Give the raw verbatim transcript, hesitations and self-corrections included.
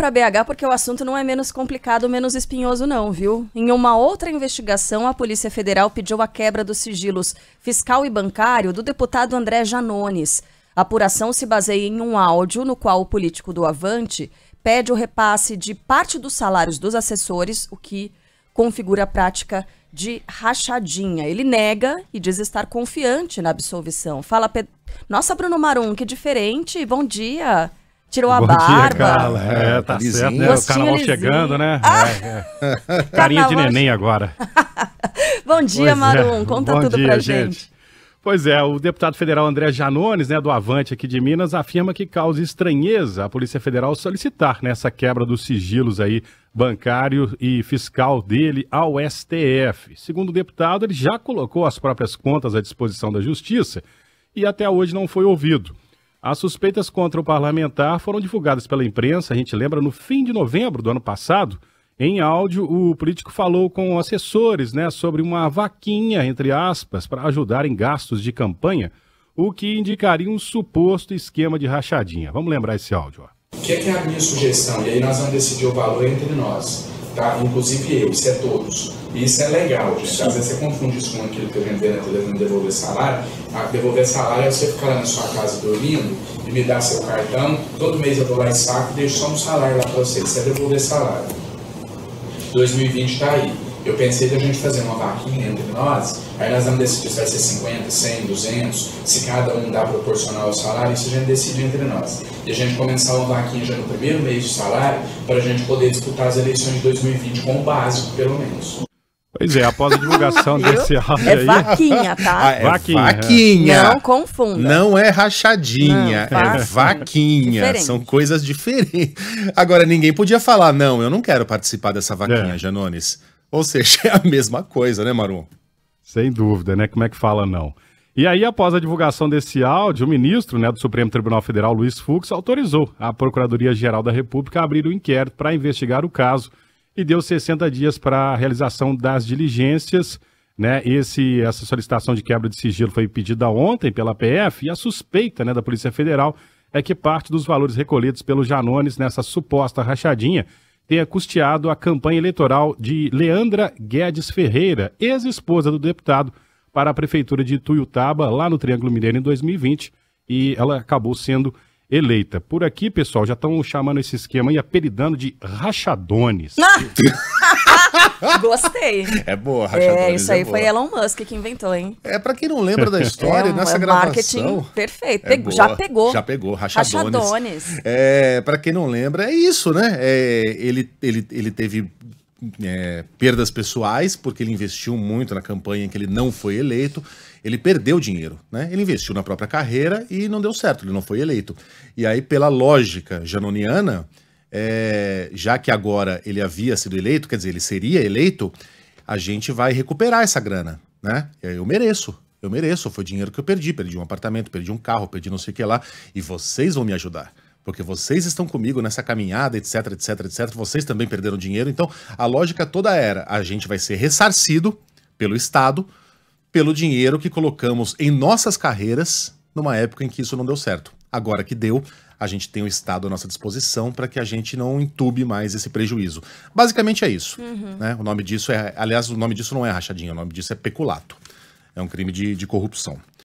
para B H porque o assunto não é menos complicado, menos espinhoso não, viu? Em uma outra investigação, a Polícia Federal pediu a quebra dos sigilos fiscal e bancário do deputado André Janones. A apuração se baseia em um áudio no qual o político do Avante pede o repasse de parte dos salários dos assessores, o que configura a prática de rachadinha. Ele nega e diz estar confiante na absolvição. Fala, Pe... Nossa, Bruno Marum, que diferente, bom dia. Tirou a Bom barba. Dia, Carla. É, tá lisinho. certo, né? O carnaval lisinho. chegando, né? Ah! É, é. Carinha de neném agora. Bom dia, Pois Marum. é. Conta Bom tudo dia, pra gente. gente. Pois é, o deputado federal André Janones, né, do Avante aqui de Minas, afirma que causa estranheza a Polícia Federal solicitar nessa quebra dos sigilos aí bancário e fiscal dele ao S T F. Segundo o deputado, ele já colocou as próprias contas à disposição da Justiça e até hoje não foi ouvido. As suspeitas contra o parlamentar foram divulgadas pela imprensa, a gente lembra, no fim de novembro do ano passado. Em áudio, o político falou com assessores, né, sobre uma vaquinha, entre aspas, para ajudar em gastos de campanha, o que indicaria um suposto esquema de rachadinha. Vamos lembrar esse áudio, ó. O que é, que é a minha sugestão? E aí nós vamos decidir o valor entre nós, tá? Inclusive eu, isso é todos. E isso é legal, gente. Às vezes você confunde isso com aquilo que a gente vê na televisão, devolver salário. A devolver salário é você ficar lá na sua casa dormindo e me dar seu cartão. Todo mês eu vou lá e saco e deixo só um salário lá para você. Isso é devolver salário. dois mil e vinte está aí. Eu pensei da gente fazer uma vaquinha entre nós, aí nós vamos decidir se vai ser cinquenta, cem, duzentos, se cada um dá proporcional ao salário, isso a gente decide entre nós. E a gente começar uma vaquinha já no primeiro mês de salário, para a gente poder disputar as eleições de dois mil e vinte com o básico, pelo menos. Pois é, após a divulgação desse áudio É aí... vaquinha, tá? Ah, é Vaquinha, vaquinha. Não confunda. Não é rachadinha, Não, é vaquinha. vaquinha. Diferente. São coisas diferentes. Agora, ninguém podia falar, não, eu não quero participar dessa vaquinha, É. Janones. Ou seja, é a mesma coisa, né, Marum? Sem dúvida, né? Como é que fala não? E aí, após a divulgação desse áudio, o ministro, né, do Supremo Tribunal Federal, Luiz Fux, autorizou a Procuradoria-Geral da República a abrir o inquérito para investigar o caso e deu sessenta dias para a realização das diligências, né? Esse, essa solicitação de quebra de sigilo foi pedida ontem pela P F e a suspeita, né, da Polícia Federal é que parte dos valores recolhidos pelo Janones nessa suposta rachadinha tenha custeado a campanha eleitoral de Leandra Guedes Ferreira, ex-esposa do deputado, para a Prefeitura de Ituiutaba, lá no Triângulo Mineiro, em dois mil e vinte, e ela acabou sendo eleita. Por aqui, pessoal, já estão chamando esse esquema e apelidando de rachadones. Gostei. É boa, rachadones. É, isso aí é foi boa. Elon Musk que inventou, hein? É, pra quem não lembra da história, É um- nessa é gravação... marketing perfeito. É Pegou- já boa. pegou. Já pegou, rachadones. Rachadones. É, pra quem não lembra, é isso, né? É, ele, ele, ele teve é, perdas pessoais, porque ele investiu muito na campanha em que ele não foi eleito. Ele perdeu dinheiro, né? Ele investiu na própria carreira e não deu certo, ele não foi eleito. E aí, pela lógica janoniana, é, já que agora ele havia sido eleito, quer dizer, ele seria eleito, a gente vai recuperar essa grana, né? Eu mereço, eu mereço, foi dinheiro que eu perdi, perdi um apartamento, perdi um carro, perdi não sei o que lá, e vocês vão me ajudar. Porque vocês estão comigo nessa caminhada, etc, etc, etc. Vocês também perderam dinheiro. Então, a lógica toda era, a gente vai ser ressarcido pelo Estado, pelo dinheiro que colocamos em nossas carreiras numa época em que isso não deu certo. Agora que deu, a gente tem o Estado à nossa disposição para que a gente não entube mais esse prejuízo. Basicamente é isso. Uhum. Né? O nome disso é, aliás, o nome disso não é rachadinha, o nome disso é peculato. É um crime de, de corrupção.